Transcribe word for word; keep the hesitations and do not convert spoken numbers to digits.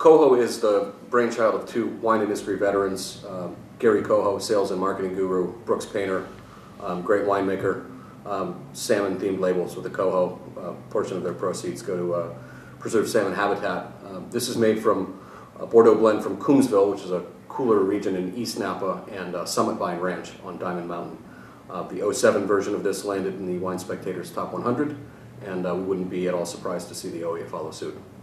Coho is the brainchild of two wine industry veterans, um, Gary Coho, sales and marketing guru, Brooks Painter, um, great winemaker. Um, salmon-themed labels with the Coho. Uh, portion of their proceeds go to uh, preserve salmon habitat. Um, this is made from a Bordeaux blend from Coombsville, which is a cooler region in East Napa, and uh, Summit Vine Ranch on Diamond Mountain. Uh, the oh seven version of this landed in the Wine Spectator's Top one hundred, and uh, we wouldn't be at all surprised to see the oh eight follow suit.